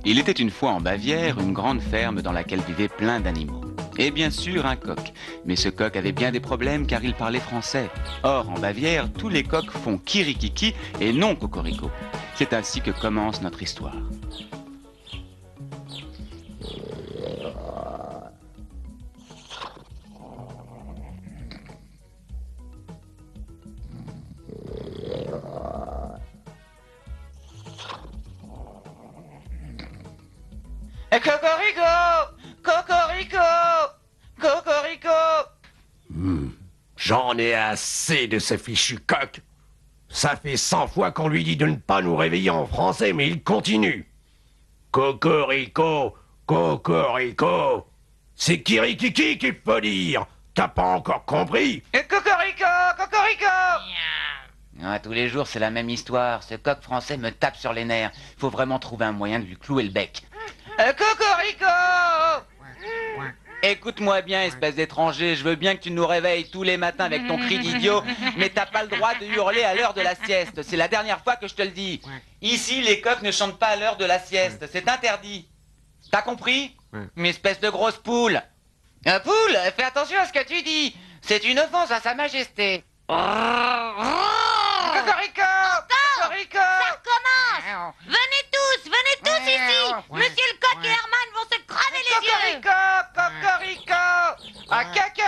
Il était une fois en Bavière une grande ferme dans laquelle vivaient plein d'animaux. Et bien sûr un coq. Mais ce coq avait bien des problèmes car il parlait français. Or, en Bavière, tous les coqs font kirikiki et non cocorico. C'est ainsi que commence notre histoire. Cocorico! Cocorico! Cocorico! J'en ai assez de ce fichu coq. Ça fait 100 fois qu'on lui dit de ne pas nous réveiller en français, mais il continue. Cocorico, cocorico. C'est kirikiki qu'il faut dire. T'as pas encore compris? Cocorico! Cocorico! Ah, tous les jours, c'est la même histoire. Ce coq français me tape sur les nerfs. Faut vraiment trouver un moyen de lui clouer le bec. Cocorico! Écoute-moi bien, espèce d'étranger, je veux bien que tu nous réveilles tous les matins avec ton cri d'idiot, mais t'as pas le droit de hurler à l'heure de la sieste. C'est la dernière fois que je te le dis. Ici, les coqs ne chantent pas à l'heure de la sieste. C'est interdit. T'as compris? Une espèce de grosse poule. Poule, fais attention à ce que tu dis. C'est une offense à Sa Majesté. Cocorico! Cocorico! Ça recommence! Venez tous ici! Monsieur le coq et Herman vont se cramer les yeux! Cocorico! Cocorico! Ah,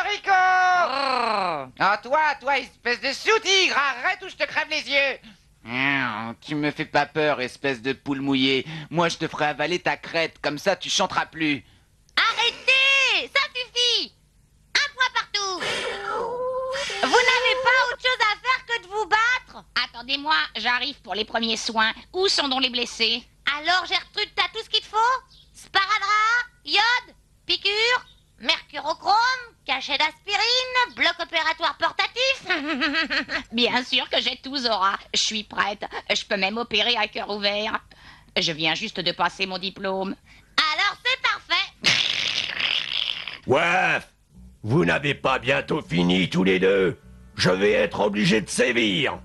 cocorico! Ah, toi, espèce de sous-tigre, arrête ou je te crève les yeux! Tu me fais pas peur, espèce de poule mouillée. Moi, je te ferai avaler ta crête, comme ça tu chanteras plus. Arrêtez! Ça suffit! Un point partout! Vous n'avez pas autre chose à faire que de vous battre? Attendez-moi, j'arrive pour les premiers soins. Où sont donc les blessés? Alors, Gertrude, t'as tout ce qu'il te faut? Sparadrap, iode, piqûre, mercurochrome, cachet d'aspirine, bloc opératoire portatif. Bien sûr que j'ai tout, Zora. Je suis prête. Je peux même opérer à cœur ouvert. Je viens juste de passer mon diplôme. Alors, c'est parfait. Ouais, vous n'avez pas bientôt fini tous les deux. Je vais être obligé de sévir.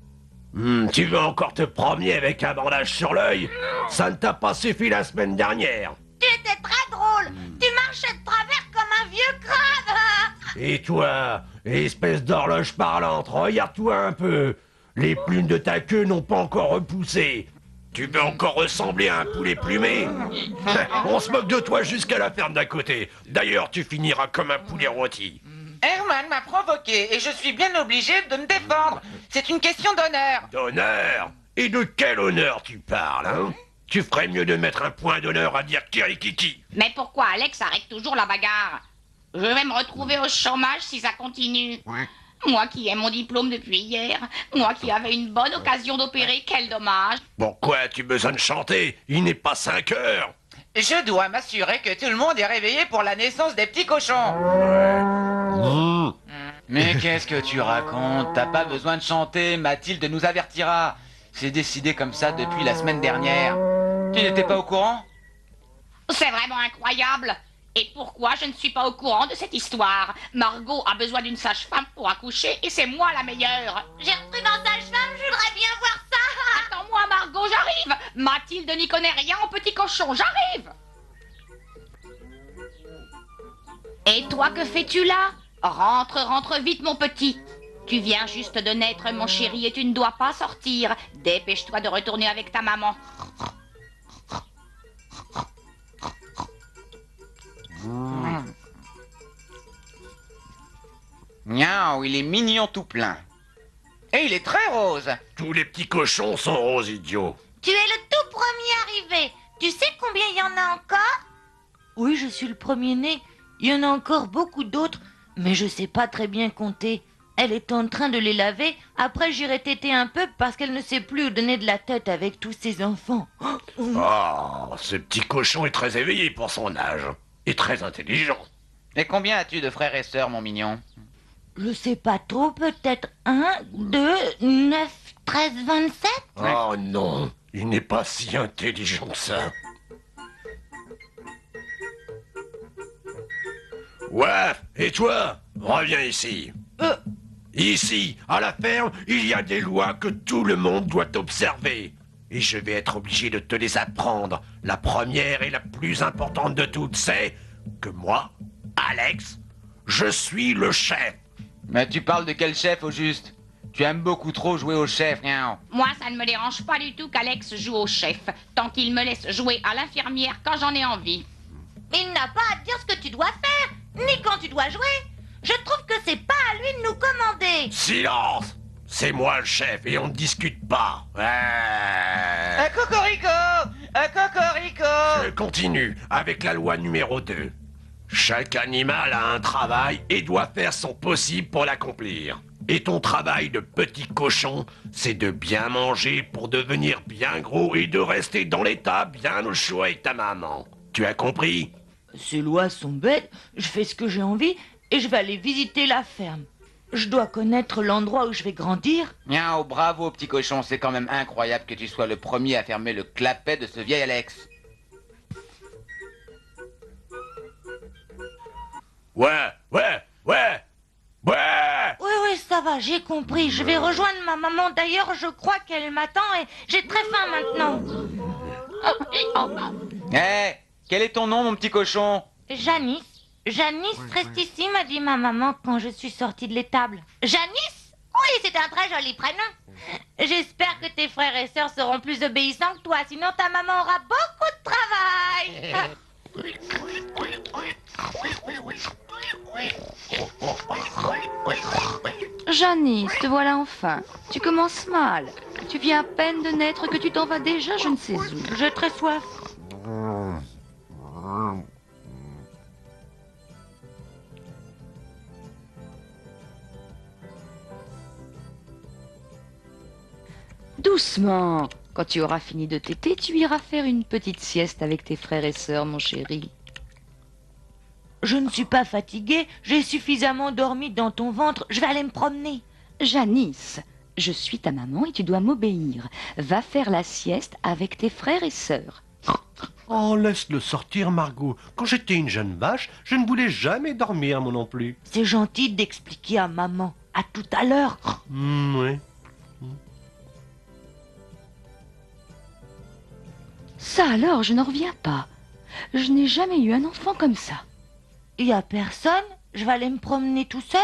Tu veux encore te promener avec un bandage sur l'œil? Ça ne t'a pas suffi la semaine dernière. Tu étais très drôle. Tu marchais de travers comme un vieux crabe. Et toi, espèce d'horloge parlante, regarde-toi un peu. Les plumes de ta queue n'ont pas encore repoussé. Tu peux encore ressembler à un poulet plumé. On se moque de toi jusqu'à la ferme d'à côté. D'ailleurs, tu finiras comme un poulet rôti. Herman m'a provoqué et je suis bien obligé de me défendre. C'est une question d'honneur. D'honneur? Et de quel honneur tu parles, hein? Tu ferais mieux de mettre un point d'honneur à dire kirikiki. Mais pourquoi Alex arrête toujours la bagarre? Je vais me retrouver au chômage si ça continue. Moi qui ai mon diplôme depuis hier. Moi qui avais une bonne occasion d'opérer, quel dommage. Pourquoi as-tu besoin de chanter? Il n'est pas 5 heures. Je dois m'assurer que tout le monde est réveillé pour la naissance des petits cochons. Mais qu'est-ce que tu racontes? T'as pas besoin de chanter, Mathilde nous avertira. C'est décidé comme ça depuis la semaine dernière. Tu n'étais pas au courant? C'est vraiment incroyable. Et pourquoi je ne suis pas au courant de cette histoire? Margot a besoin d'une sage-femme pour accoucher et c'est moi la meilleure. Gertrude en sage-femme, je voudrais bien voir ça. Attends-moi, Margot, j'arrive. Mathilde n'y connaît rien au petit cochon, j'arrive. Et toi, que fais-tu là? Rentre vite, mon petit. Tu viens juste de naître, mon chéri, et tu ne dois pas sortir. Dépêche-toi de retourner avec ta maman. Miaou, il est mignon tout plein. Et il est très rose. Tous les petits cochons sont roses, idiot. Tu es le tout premier arrivé. Tu sais combien il y en a encore? Oui, je suis le premier-né. Il y en a encore beaucoup d'autres, mais je sais pas très bien compter. Elle est en train de les laver. Après, j'irai téter un peu parce qu'elle ne sait plus où donner de la tête avec tous ses enfants. Oh, ce petit cochon est très éveillé pour son âge. Et très intelligent. Et combien as-tu de frères et sœurs, mon mignon? Je sais pas trop, peut-être 1, 2, 9, 13, 27? Oh non, il n'est pas si intelligent que ça. Ouais, et toi? Reviens ici. Ici, à la ferme, il y a des lois que tout le monde doit observer. et je vais être obligé de te les apprendre. La première et la plus importante de toutes, c'est que moi, Alex, je suis le chef. Mais tu parles de quel chef au juste? Tu aimes beaucoup trop jouer au chef, miaou. Moi, ça ne me dérange pas du tout qu'Alex joue au chef, tant qu'il me laisse jouer à l'infirmière quand j'en ai envie. Il n'a pas à te dire ce que tu dois faire, ni quand tu dois jouer. Je trouve que c'est pas à lui de nous commander. Silence! C'est moi le chef et on ne discute pas. Un cocorico! Un cocorico! Je continue avec la loi numéro 2. Chaque animal a un travail et doit faire son possible pour l'accomplir. Et ton travail de petit cochon, c'est de bien manger pour devenir bien gros et de rester dans l'état bien au chaud avec ta maman. Tu as compris? Ces lois sont bêtes, je fais ce que j'ai envie et je vais aller visiter la ferme. Je dois connaître l'endroit où je vais grandir. Miaou, bravo petit cochon, c'est quand même incroyable que tu sois le premier à fermer le clapet de ce vieil Alex. Ouais. Oui, ça va, j'ai compris. Je vais rejoindre ma maman. D'ailleurs, je crois qu'elle m'attend et j'ai très faim maintenant. Hé, quel est ton nom, mon petit cochon? Janice reste ici, m'a dit ma maman quand je suis sortie de l'étable. Janice? Oui, c'est un très joli prénom. J'espère que tes frères et sœurs seront plus obéissants que toi, sinon ta maman aura beaucoup de travail. Janice, te voilà enfin. Tu commences mal. Tu viens à peine de naître que tu t'en vas déjà je ne sais où. J'ai très soif. Doucement. Quand tu auras fini de téter, tu iras faire une petite sieste avec tes frères et sœurs, mon chéri. Je ne suis pas fatiguée, j'ai suffisamment dormi dans ton ventre, je vais aller me promener. Janice, je suis ta maman et tu dois m'obéir. Va faire la sieste avec tes frères et sœurs. Oh, laisse-le sortir, Margot. Quand j'étais une jeune vache, je ne voulais jamais dormir, moi non plus. C'est gentil d'expliquer à maman. À tout à l'heure. Oui. Ça alors, je n'en reviens pas. Je n'ai jamais eu un enfant comme ça. Il y a personne, je vais aller me promener tout seul.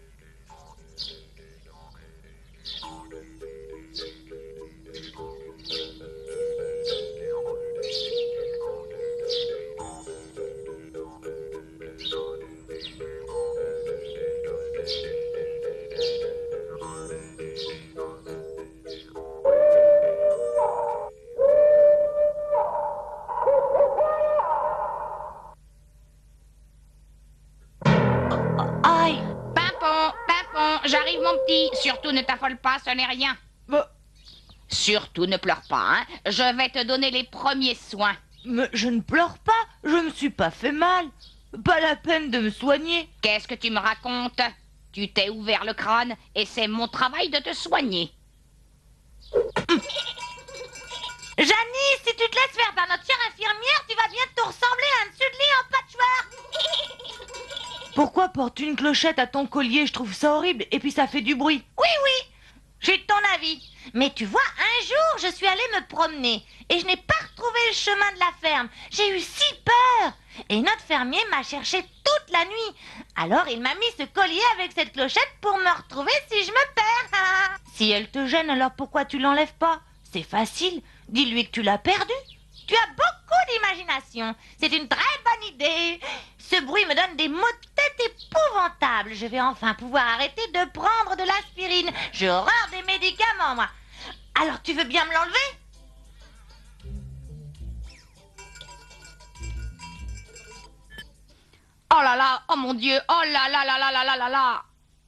Aïe! Pimpon, j'arrive mon petit. Surtout ne t'affole pas, ce n'est rien. Surtout ne pleure pas, hein. Je vais te donner les premiers soins. Mais je ne pleure pas, je me suis pas fait mal. Pas la peine de me soigner. Qu'est-ce que tu me racontes? Tu t'es ouvert le crâne et c'est mon travail de te soigner. Janice, si tu te laisses faire par notre chère infirmière, tu vas bientôt ressembler à un dessus de lit en patchwork. Pourquoi portes une clochette à ton collier? Je trouve ça horrible et puis ça fait du bruit. Oui, j'ai ton avis. Mais tu vois, un jour, je suis allée me promener et je n'ai pas retrouvé le chemin de la ferme. J'ai eu si peur. Et notre fermier m'a cherché toute la nuit. Alors il m'a mis ce collier avec cette clochette pour me retrouver si je me perds. Si elle te gêne, alors pourquoi tu l'enlèves pas? C'est facile, dis-lui que tu l'as perdu. Tu as beaucoup d'imagination. C'est une très bonne idée. Ce bruit me donne des maux de tête épouvantables. Je vais enfin pouvoir arrêter de prendre de l'aspirine. J'ai horreur des médicaments, moi. Alors, tu veux bien me l'enlever? Oh là là, oh mon Dieu, oh là là là là là là là là.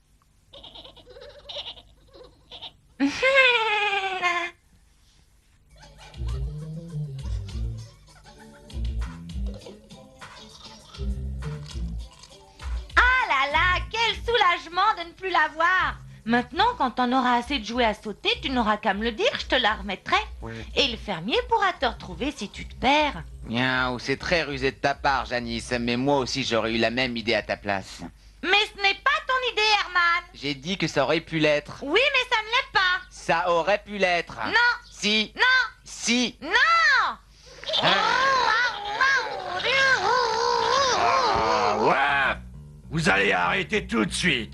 Ah là là, quel soulagement de ne plus la voir. Maintenant, quand t'en auras assez de jouets à sauter, tu n'auras qu'à me le dire, je te la remettrai. Oui. Et le fermier pourra te retrouver si tu te perds. Miaou, c'est très rusé de ta part, Janice, mais moi aussi j'aurais eu la même idée à ta place. Mais ce n'est pas ton idée, Herman. J'ai dit que ça aurait pu l'être. Oui, mais ça ne l'est pas. Ça aurait pu l'être. Non. Si. Non. Si. Ouais. Vous allez arrêter tout de suite.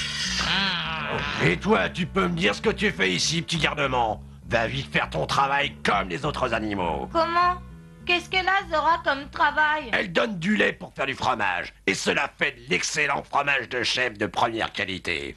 Et toi, tu peux me dire ce que tu fais ici, petit gardement? Va vite faire ton travail comme les autres animaux. Comment? Qu'est-ce qu'elle a, Zora, comme travail? Elle donne du lait pour faire du fromage. Et cela fait de l'excellent fromage de chèvre de première qualité.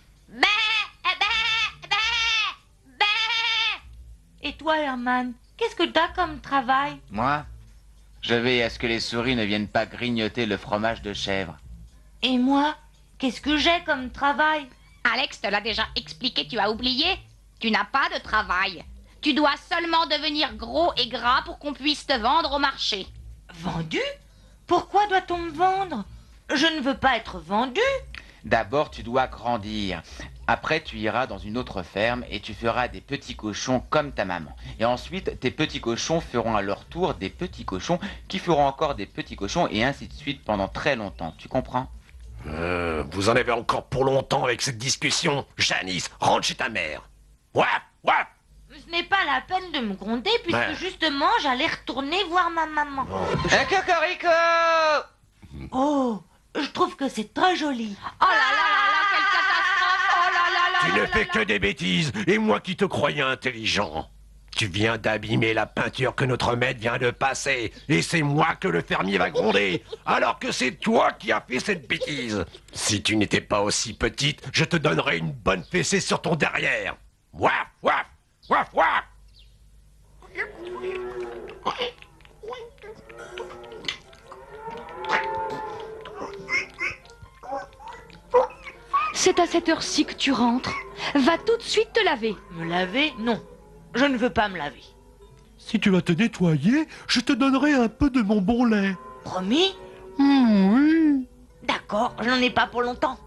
Et toi, Herman, qu'est-ce que t'as comme travail? Moi, je veille à ce que les souris ne viennent pas grignoter le fromage de chèvre. Et moi, qu'est-ce que j'ai comme travail? Alex te l'a déjà expliqué, tu as oublié? Tu n'as pas de travail. Tu dois seulement devenir gros et gras pour qu'on puisse te vendre au marché. Vendu? Pourquoi doit-on me vendre? Je ne veux pas être vendu. D'abord, tu dois grandir. Après, tu iras dans une autre ferme et tu feras des petits cochons comme ta maman. Et ensuite, tes petits cochons feront à leur tour des petits cochons qui feront encore des petits cochons et ainsi de suite pendant très longtemps. Tu comprends? Vous en avez encore pour longtemps avec cette discussion. Janice, rentre chez ta mère. Ouais. Ce n'est pas la peine de me gronder puisque Ouais. justement j'allais retourner voir ma maman. Un cocorico! Oh, je trouve que c'est très joli. Oh là là là là, quelle catastrophe! Oh là là là Tu là ne là fais là. que des bêtises, et moi qui te croyais intelligent. Tu viens d'abîmer la peinture que notre maître vient de passer, et c'est moi que le fermier va gronder, alors que c'est toi qui as fait cette bêtise. Si tu n'étais pas aussi petite, je te donnerais une bonne fessée sur ton derrière. Waf, waf, waf, waf. C'est à cette heure-ci que tu rentres. Va tout de suite te laver. Me laver? Non, je ne veux pas me laver. Si tu vas te nettoyer, je te donnerai un peu de mon bon lait. Promis? Oui. D'accord, je n'en ai pas pour longtemps.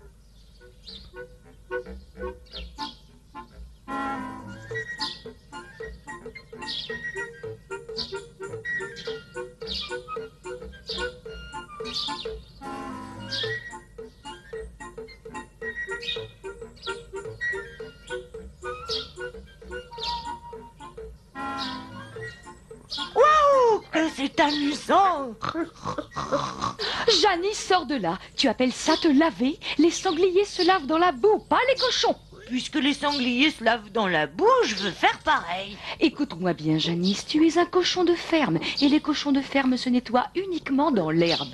Waouh, que c'est amusant! Janice, sors de là. Tu appelles ça te laver? Les sangliers se lavent dans la boue, pas les cochons. Puisque les sangliers se lavent dans la boue, je veux faire pareil. Écoute-moi bien, Janice, tu es un cochon de ferme, et les cochons de ferme se nettoient uniquement dans l'herbe.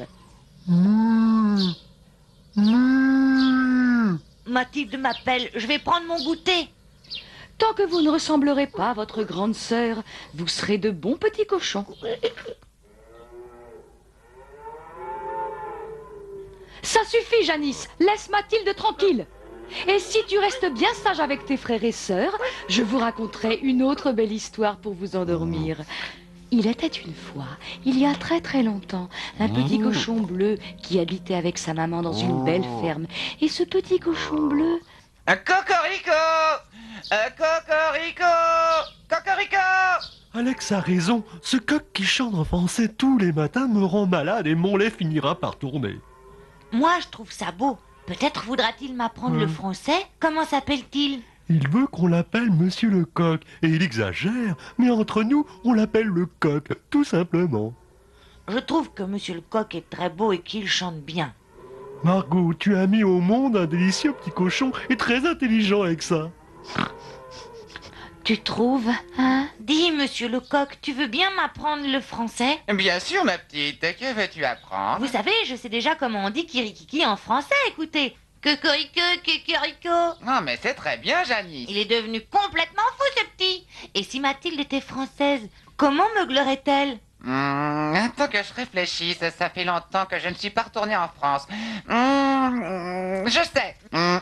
Mathilde m'appelle, je vais prendre mon goûter. Tant que vous ne ressemblerez pas à votre grande sœur, vous serez de bons petits cochons. Ça suffit, Janice. Laisse Mathilde tranquille. Et si tu restes bien sage avec tes frères et sœurs, je vous raconterai une autre belle histoire pour vous endormir. Il était une fois, il y a très très longtemps, un petit cochon bleu qui habitait avec sa maman dans une belle ferme. Et ce petit cochon bleu... Un cocorico! Un cocorico! Cocorico! Alex a raison. Ce coq qui chante en français tous les matins me rend malade et mon lait finira par tourner. Moi, je trouve ça beau. Peut-être voudra-t-il m'apprendre le français? Comment s'appelle-t-il? Il veut qu'on l'appelle Monsieur le Coq, et il exagère, mais entre nous, on l'appelle le coq, tout simplement. Je trouve que Monsieur le Coq est très beau et qu'il chante bien. Margot, tu as mis au monde un délicieux petit cochon et très intelligent avec ça. Tu trouves, hein? Dis, Monsieur le Coq, tu veux bien m'apprendre le français? Bien sûr, ma petite. Que veux-tu apprendre? Vous savez, je sais déjà comment on dit kirikiki en français, écoutez. Cocorico, cocorico. Non, mais c'est très bien, Janice. Il est devenu complètement fou, ce petit. Et si Mathilde était française, comment meuglerait-elle? Attends que je réfléchisse, ça fait longtemps que je ne suis pas retourné en France. Je sais.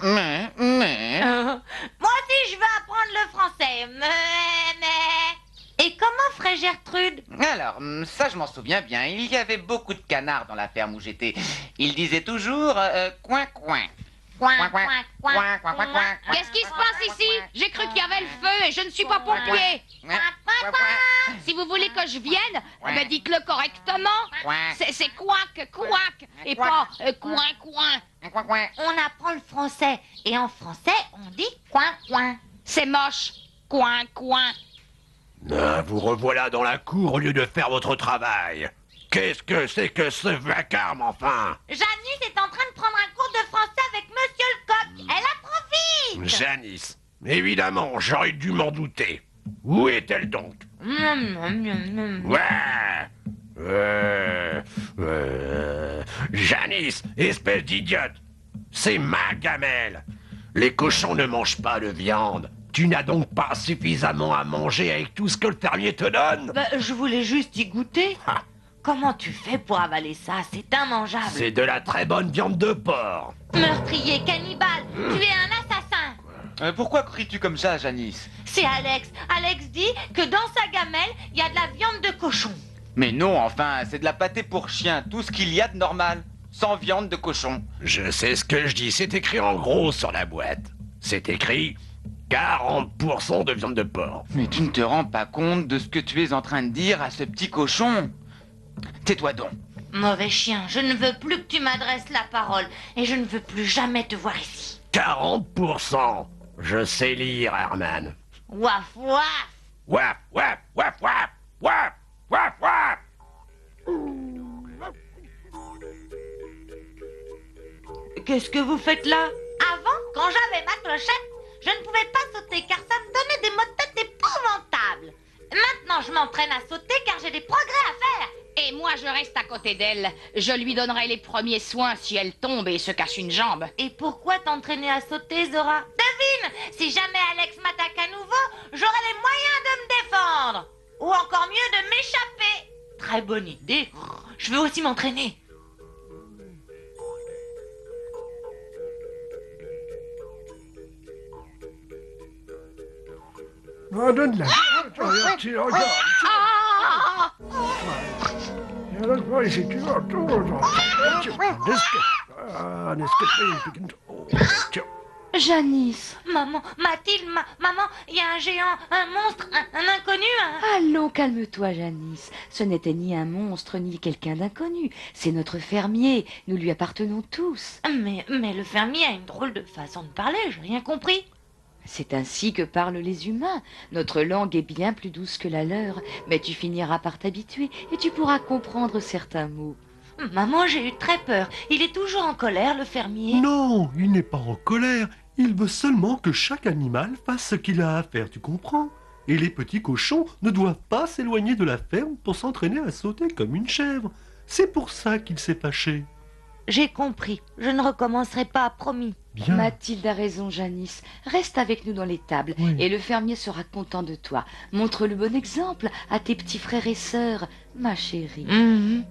Moi aussi, je veux apprendre le français. Et comment ferait Gertrude? Alors, ça je m'en souviens bien, il y avait beaucoup de canards dans la ferme où j'étais. Ils disaient toujours coin coin. Coin, Coin, coin, coin, coin, coin. Qu'est-ce qui se passe ici? J'ai cru qu'il y avait le feu et je ne suis pas pompier. Si vous voulez que je vienne, eh ben dites-le correctement. C'est couac, couac, et pas coin, coin. Coin, coin. On apprend le français. Et en français, on dit coin, coin. C'est moche. Coin, coin. Ah, vous revoilà dans la cour au lieu de faire votre travail. Qu'est-ce que c'est que ce vacarme, enfin? Janice est en train de prendre un cours de français avec Monsieur le Coq. Elle apprend vite. Janice, évidemment, j'aurais dû m'en douter. Où est-elle donc? Janice, espèce d'idiote. C'est ma gamelle. Les cochons ne mangent pas de viande. Tu n'as donc pas suffisamment à manger avec tout ce que le fermier te donne? Bah, je voulais juste y goûter. Ah. Comment tu fais pour avaler ça? C'est immangeable. C'est de la très bonne viande de porc. Meurtrier, cannibale, tu es un assassin. Pourquoi cries-tu comme ça, Janice? C'est Alex. Alex dit que dans sa gamelle, il y a de la viande de cochon. Mais non, enfin, c'est de la pâtée pour chien, tout ce qu'il y a de normal, sans viande de cochon. Je sais ce que je dis, c'est écrit en gros sur la boîte. C'est écrit 40% de viande de porc. Mais tu ne te rends pas compte de ce que tu es en train de dire à ce petit cochon? Tais-toi donc. Mauvais chien, je ne veux plus que tu m'adresses la parole et je ne veux plus jamais te voir ici. 40%. Je sais lire, Herman. Waf, waf. Waf, waf, waf, waf, waf, waf, waf. Qu'est-ce que vous faites là? Avant, quand j'avais ma clochette, je ne pouvais pas sauter car ça me donnait des maux de tête épouvantables. Maintenant, je m'entraîne à sauter car j'ai des progrès à faire. Et moi, je reste à côté d'elle. Je lui donnerai les premiers soins si elle tombe et se casse une jambe. Et pourquoi t'entraîner à sauter, Zora? Devine, si jamais Alex m'attaque à nouveau, j'aurai les moyens de me défendre. Ou encore mieux, de m'échapper. Très bonne idée. Je veux aussi m'entraîner. Donne-la. Janice, Maman, Mathilde, maman, il y a un géant, un monstre, un inconnu, allons, calme-toi, Janice. Ce n'était ni un monstre, ni quelqu'un d'inconnu. C'est notre fermier. Nous lui appartenons tous. Mais le fermier a une drôle de façon de parler, j'ai rien compris. C'est ainsi que parlent les humains. Notre langue est bien plus douce que la leur, mais tu finiras par t'habituer et tu pourras comprendre certains mots. Maman, j'ai eu très peur. Il est toujours en colère, le fermier. Non, il n'est pas en colère. Il veut seulement que chaque animal fasse ce qu'il a à faire, tu comprends? Et les petits cochons ne doivent pas s'éloigner de la ferme pour s'entraîner à sauter comme une chèvre. C'est pour ça qu'il s'est fâché. J'ai compris. Je ne recommencerai pas, promis. Bien. Mathilde a raison, Janice. Reste avec nous dans l'étable Oui. et le fermier sera content de toi. Montre le bon exemple à tes petits frères et sœurs, ma chérie. Mhm.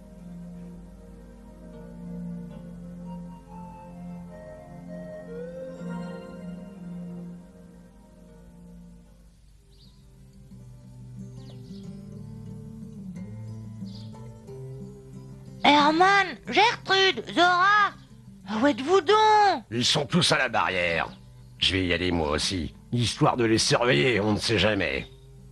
Herman, Gertrude, Zora, où êtes-vous donc? Ils sont tous à la barrière. Je vais y aller moi aussi, histoire de les surveiller, on ne sait jamais.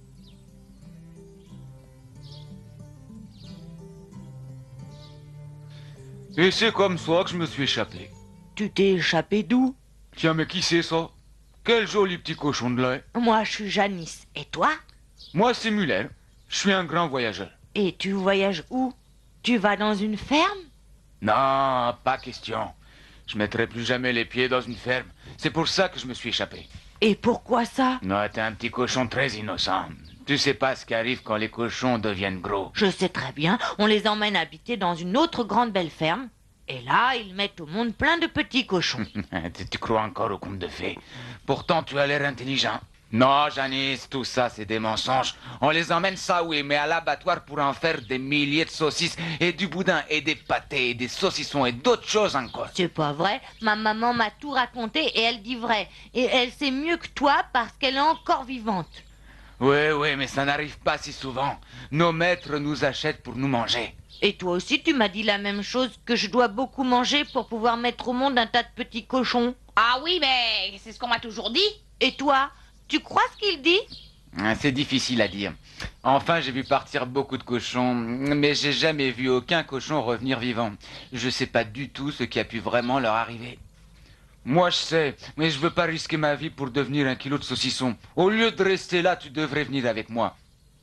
Et c'est comme ça que je me suis échappé. Tu t'es échappé d'où? Tiens, mais qui c'est ça? Quel joli petit cochon de lait. Moi, je suis Janice. Et toi? Moi, c'est Muller. Je suis un grand voyageur. Et tu voyages où? Tu vas dans une ferme? Non, pas question. Je mettrai plus jamais les pieds dans une ferme. C'est pour ça que je me suis échappé. Et pourquoi ça? Non, t'es un petit cochon très innocent. Tu sais pas ce qui arrive quand les cochons deviennent gros. Je sais très bien, on les emmène habiter dans une autre grande belle ferme. Et là, ils mettent au monde plein de petits cochons. Tu crois encore au conte de fées. Pourtant, tu as l'air intelligent. Non, Janice, tout ça, c'est des mensonges. On les emmène, ça oui, mais à l'abattoir pour en faire des milliers de saucisses et du boudin et des pâtés et des saucissons et d'autres choses encore. C'est pas vrai, ma maman m'a tout raconté et elle dit vrai. Et elle sait mieux que toi parce qu'elle est encore vivante. Oui, mais ça n'arrive pas si souvent. Nos maîtres nous achètent pour nous manger. Et toi aussi, tu m'as dit la même chose, que je dois beaucoup manger pour pouvoir mettre au monde un tas de petits cochons. Ah oui, mais c'est ce qu'on m'a toujours dit. Et toi, tu crois ce qu'il dit? C'est difficile à dire. Enfin, j'ai vu partir beaucoup de cochons, mais j'ai jamais vu aucun cochon revenir vivant. Je sais pas du tout ce qui a pu vraiment leur arriver. Moi, je sais, mais je veux pas risquer ma vie pour devenir un kilo de saucisson. Au lieu de rester là, tu devrais venir avec moi.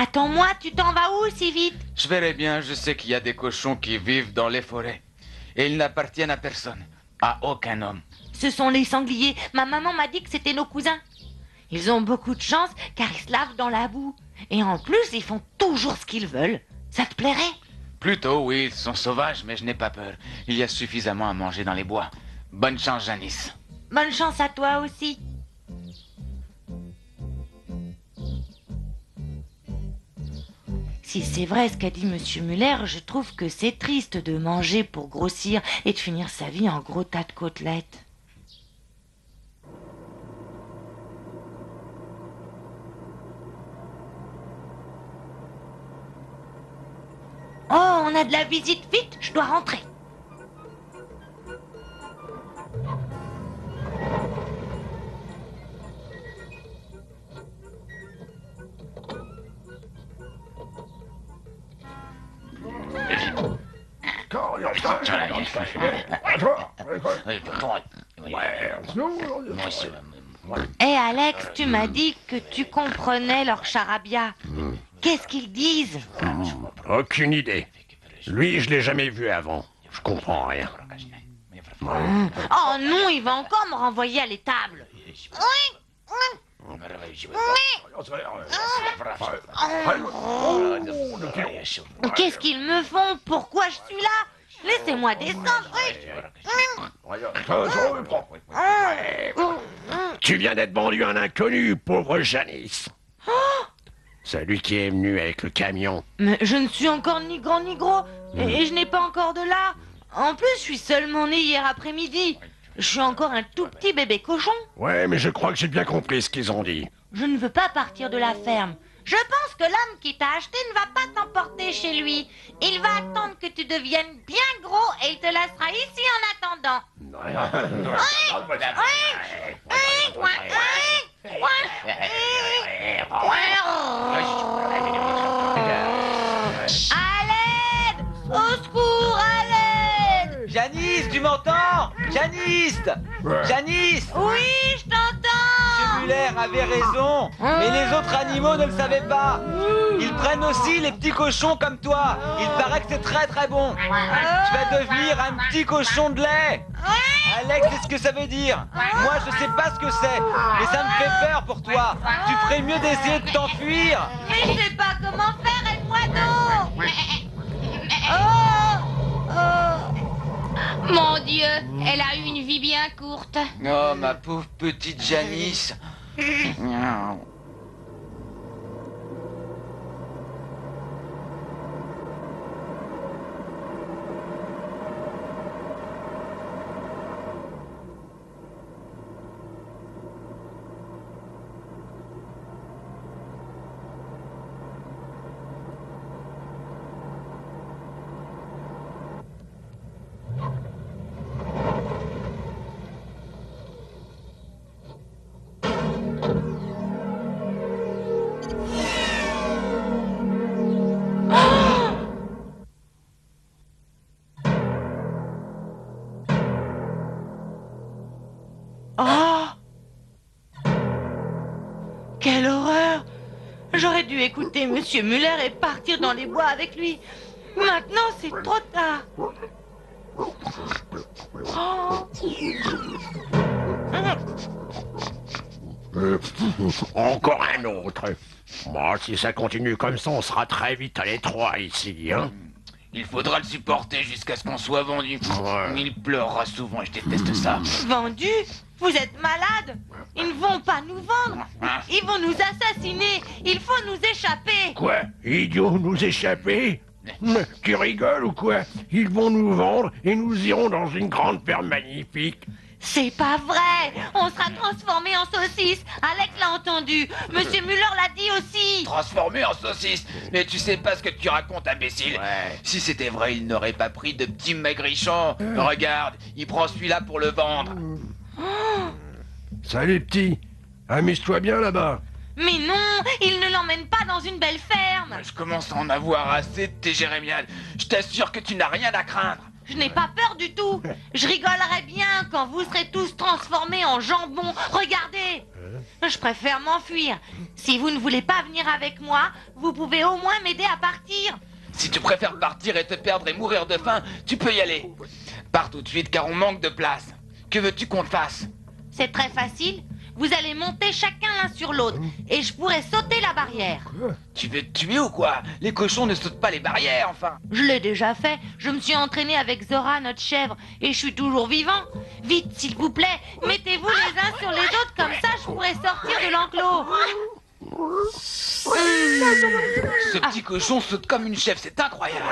Attends-moi, tu t'en vas où si vite? Je verrai bien, je sais qu'il y a des cochons qui vivent dans les forêts. Et ils n'appartiennent à personne, à aucun homme. Ce sont les sangliers. Ma maman m'a dit que c'était nos cousins. Ils ont beaucoup de chance car ils se lavent dans la boue. Et en plus, ils font toujours ce qu'ils veulent. Ça te plairait? Plutôt, oui, ils sont sauvages, mais je n'ai pas peur. Il y a suffisamment à manger dans les bois. Bonne chance, Janice. Bonne chance à toi aussi. Si c'est vrai ce qu'a dit Monsieur Muller, je trouve que c'est triste de manger pour grossir et de finir sa vie en gros tas de côtelettes. Oh, on a de la visite, vite, je dois rentrer. Hé Alex, tu m'as dit que tu comprenais leur charabia. Qu'est-ce qu'ils disent? Aucune idée. Lui, je l'ai jamais vu avant. Je comprends rien. Oh non, il va encore me renvoyer à l'étable. Qu'est-ce qu'ils me font? Pourquoi je suis là? Laissez-moi descendre. Tu viens d'être vendu à un inconnu, pauvre Janice. Celui qui est venu avec le camion. Mais je ne suis encore ni grand ni gros. Et je n'ai pas encore de là. En plus, je suis seulement né hier après-midi. Je suis encore un tout petit bébé cochon. Ouais, mais je crois que j'ai bien compris ce qu'ils ont dit. Je ne veux pas partir de la ferme. Je pense que l'homme qui t'a acheté ne va pas t'emporter chez lui. Il va attendre que tu deviennes bien gros et il te laissera ici en attendant. À l'aide! Au secours, à l'aide! Janice, tu m'entends? Janice! Janice! Oui, je t'entends! Monsieur Muller avait raison, mais les autres animaux ne le savaient pas. Ils prennent aussi les petits cochons comme toi. Il paraît que c'est très très bon. Tu vas devenir un petit cochon de lait. Alex, c'est ce que ça veut dire. Moi, je sais pas ce que c'est, mais ça me fait peur pour toi. Tu ferais mieux d'essayer de t'enfuir. Mais je sais pas comment faire, aide-moi donc! Oh! Oh! Mon Dieu, elle a eu une vie bien courte. Oh, ma pauvre petite Janice. Oh! Quelle horreur! J'aurais dû écouter Monsieur Muller et partir dans les bois avec lui. Maintenant, c'est trop tard. Oh. Encore un autre. Bon, si ça continue comme ça, on sera très vite à l'étroit ici, hein. Il faudra le supporter jusqu'à ce qu'on soit vendu. Il pleurera souvent, je déteste ça. Vendu? Vous êtes malade? Ils ne vont pas nous vendre. Ils vont nous assassiner. Il faut nous échapper. Quoi? Idiot, nous échapper? Mais tu rigoles ou quoi? Ils vont nous vendre et nous irons dans une grande ferme magnifique. C'est pas vrai. On sera transformés en saucisses. Alex l'a entendu. Monsieur Muller l'a dit aussi. Transformé en saucisse. Mais tu sais pas ce que tu racontes, imbécile. Si c'était vrai, il n'aurait pas pris de petits maigrichons. Regarde, il prend celui-là pour le vendre. Salut petit, amuse-toi bien là-bas. Mais non, il ne l'emmène pas dans une belle ferme. Je commence à en avoir assez de tes jérémiades. Je t'assure que tu n'as rien à craindre. Je n'ai pas peur du tout. Je rigolerai bien quand vous serez tous transformés en jambon. Regardez. Je préfère m'enfuir. Si vous ne voulez pas venir avec moi, vous pouvez au moins m'aider à partir. Si tu préfères partir et te perdre et mourir de faim, tu peux y aller. Pars tout de suite car on manque de place. Que veux-tu qu'on te fasse? C'est très facile. Vous allez monter chacun l'un sur l'autre et je pourrai sauter la barrière. Tu veux te tuer ou quoi? Les cochons ne sautent pas les barrières, enfin. Je l'ai déjà fait. Je me suis entraîné avec Zora, notre chèvre, et je suis toujours vivant. Vite, s'il vous plaît, mettez-vous les uns sur les autres, comme ça je pourrai sortir de l'enclos. Ce petit cochon saute comme une chèvre, c'est incroyable.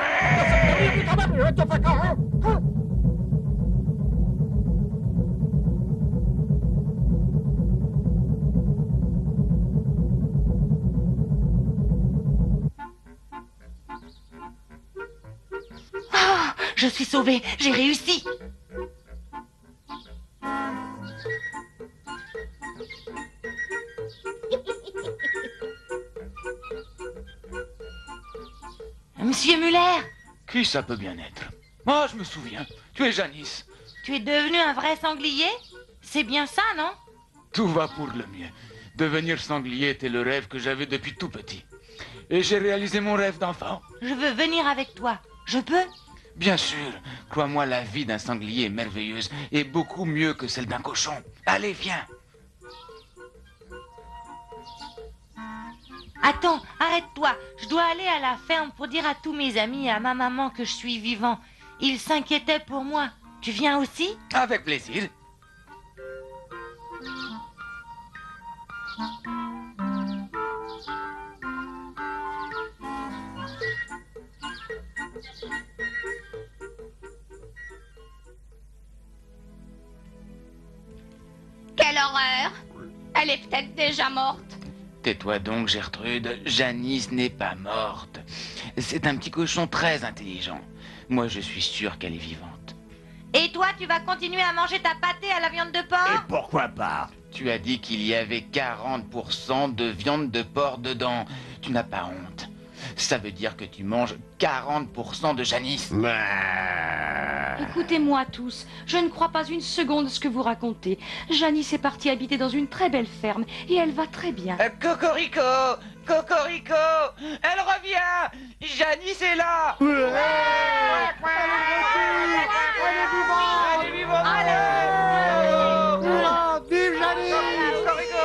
Je suis sauvée, j'ai réussi. Monsieur Muller, Qui ça peut bien être? Oh, je me souviens. Tu es Janice. tu es devenu un vrai sanglier? C'est bien ça, non? Tout va pour le mieux. Devenir sanglier était le rêve que j'avais depuis tout petit. Et j'ai réalisé mon rêve d'enfant. Je veux venir avec toi. Je peux? Bien sûr, crois-moi, la vie d'un sanglier est merveilleuse et beaucoup mieux que celle d'un cochon. Allez, viens. Attends, arrête-toi. Je dois aller à la ferme pour dire à tous mes amis et à ma maman que je suis vivant. Ils s'inquiétaient pour moi. Tu viens aussi? Avec plaisir. Quelle horreur! Elle est peut-être déjà morte. Tais-toi donc, Gertrude. Janice n'est pas morte. C'est un petit cochon très intelligent. Moi, je suis sûr qu'elle est vivante. Et toi, tu vas continuer à manger ta pâtée à la viande de porc? Et pourquoi pas? Tu as dit qu'il y avait 40% de viande de porc dedans. Tu n'as pas honte. Ça veut dire que tu manges 40% de Janice. Écoutez-moi tous, je ne crois pas une seconde ce que vous racontez. Janice est partie habiter dans une très belle ferme et elle va très bien. Cocorico! Cocorico! Elle revient! Janice est là! Elle est vivante! Vive Janice! Cocorico!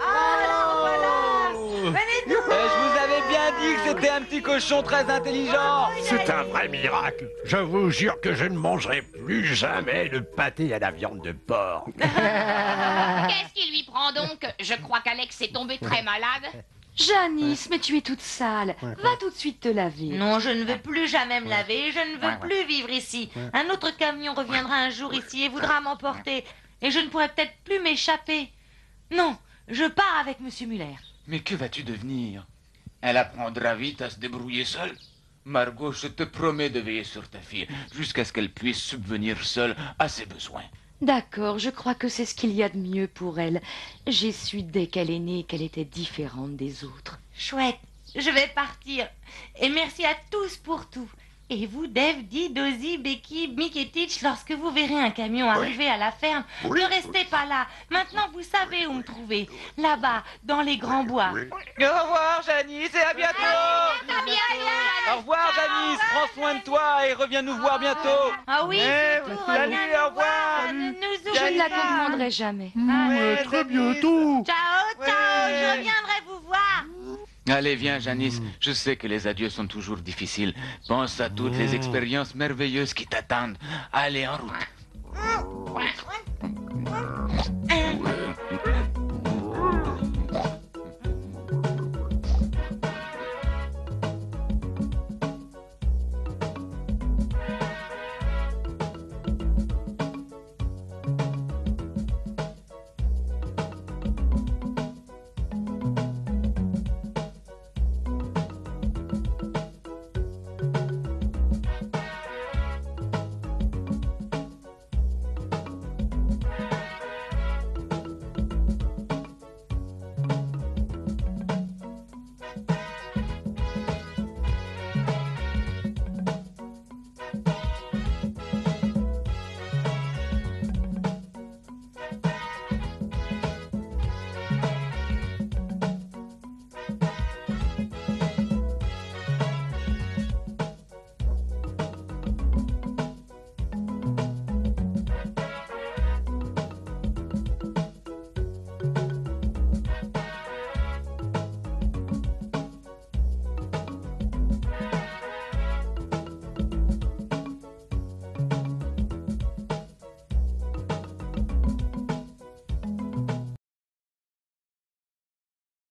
Je vous avais bien dit que c'était un petit cochon très intelligent! C'est un vrai miracle. Je vous jure que je ne mangerai plus jamais de pâté à la viande de porc. Qu'est-ce qui lui prend donc? Je crois qu'Alex est tombé très malade. Janice, mais tu es toute sale. Va tout de suite te laver. Non, je ne veux plus jamais me laver. Je ne veux plus vivre ici. Un autre camion reviendra un jour ici et voudra m'emporter. Et je ne pourrai peut-être plus m'échapper. Non, je pars avec Monsieur Muller. Mais que vas-tu devenir? Elle apprendra vite à se débrouiller seule. Margot, je te promets de veiller sur ta fille jusqu'à ce qu'elle puisse subvenir seule à ses besoins. D'accord, je crois que c'est ce qu'il y a de mieux pour elle. J'ai su dès qu'elle est née qu'elle était différente des autres. Chouette, je vais partir. Et merci à tous pour tout. Et vous, Dave, Dee, Dozy, Becky, Mick et Teach, lorsque vous verrez un camion arriver à la ferme, ne restez pas là. Maintenant, vous savez où me trouver. Là-bas, dans les grands bois. Au revoir, Janice, et à bientôt! Au revoir, Janice, prends soin de toi et reviens nous voir bientôt! Ah oui, surtout, salut, reviens au revoir. nous voir, ne nous Je ne oublie la pas. comprendrai jamais. Très bientôt. Ciao, ciao, je reviendrai vous voir. Allez, viens, Janice. Je sais que les adieux sont toujours difficiles. Pense à toutes les expériences merveilleuses qui t'attendent. Allez, en route.